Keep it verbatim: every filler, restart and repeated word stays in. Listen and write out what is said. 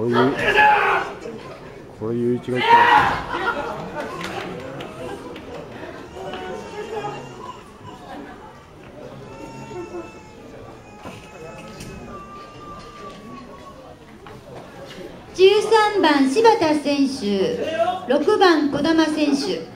これゆこれゆういちがいった。 じゅうさんばん柴田選手、ろくばん児玉選手。